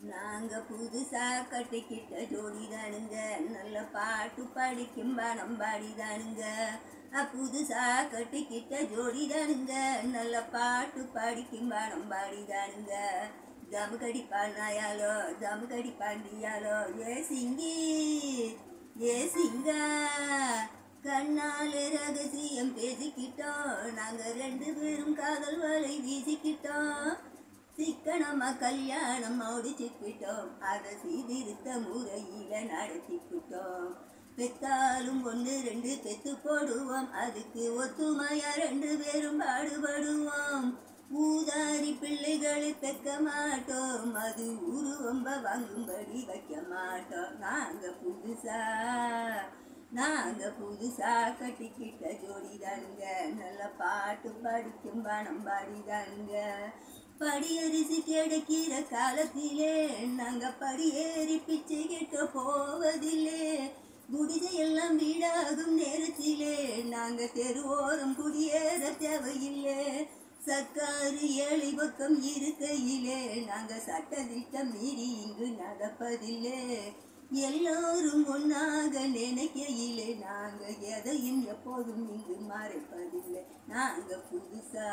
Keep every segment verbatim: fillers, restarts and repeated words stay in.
நாங்க புதுசா கட்டிக்கிட்ட ஜோடிதானுங்க, நல்ல பாட்டு படிக்கும் பணம் பாடிதானுங்க. புதுசா கட்டிக்கிட்ட ஜோடிதானுங்க, நல்ல பாட்டு படிக்கும் பணம் பாடிதானுங்க. ஜமுக்கடி பாடினாயாலோ ஜமுக்கடி பாண்டியாலோ ஏ சிங்கி ஏ சிங்கா, கண்ணால ரகசியம் பேசிக்கிட்டோம், நாங்க ரெண்டு பேரும் காதல் வலை வீசிக்கிட்டோம். சிக்கனமா கல்யாணம் முடிச்சுக்கிட்டோம், அதை சீர்திருத்த முறையில நடத்திக்கிட்டோம். பெத்தாலும் ஒன்று ரெண்டு பெத்து போடுவோம், அதுக்கு ஒத்துமையா ரெண்டு பேரும் பாடுபடுவோம். ஊதாரி பிள்ளைகளை பெக்க மாட்டோம், அது உருவம்ப வாங்கும்படி வைக்க மாட்டோம். நாங்க புதுசா நாங்க புதுசா கட்டிக்கிட்ட ஜோடிதானுங்க, நல்ல பாட்டு படிக்கும் பணம் பாடிதானுங்க. படியரிசி கிடைக்கிற காலத்திலே நாங்க படியேறி பிச்சை கேட்க போவதில்லை. குடிசையெல்லாம் வீடாகும் நேரத்திலே நாங்க தெருவோரம் குடியேற தேவையில்லை. சர்க்காரு ஏழை பக்கம் இருக்கையிலே நாங்க சட்டத்திட்டம் மீறி இங்கு நடப்பதில்லை. எல்லோரும் ஒன்னாக நினைக்கையிலே நாங்க எதையும் எப்போதும் இங்கு மறைப்பதில்லை. நாங்க புதுசா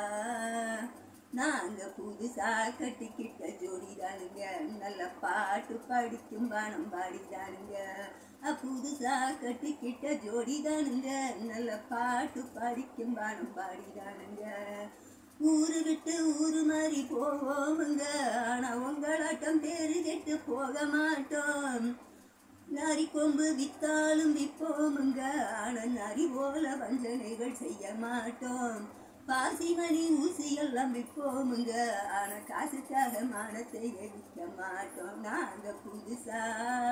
நாங்க புதுசா கட்டிக்கிட்ட ஜோடிதானுங்க, நல்ல பாட்டு படிக்கும் பணம் பாடிதானுங்க. புதுசா கட்டிக்கிட்ட ஜோடிதானுங்க, நல்ல பாட்டு படிக்கும் பணம் பாடிதானுங்க. ஊரு விட்டு ஊரு மாறி போவோமுங்க, ஆனா உங்களாட்டம் பேரு கெட்டு போக மாட்டோம். நரி கொம்பு வித்தாலும் விற்போமுங்க, ஆனா நரி போல வஞ்சனைகள் செய்ய மாட்டோம். பாசிமணி ஊசி எல்லாம் விற்போமுங்க, ஆனா காசுக்காக மானத்தை எதிர்க்க மாட்டோம். நாங்க புதுசா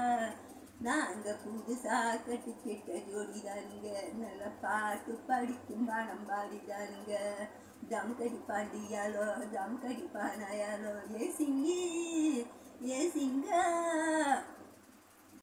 நாங்க புதுசா கட்டிக்கிட்ட ஜோடிதானுங்க, நல்ல பாட்டு படிக்கும் பணம் பாடிதானுங்க. ஜமுக்கடி பாண்டியாலோ ஜமுக்கடி பானாயாலோ ஏ சிங்கி ஏ சிங்கா.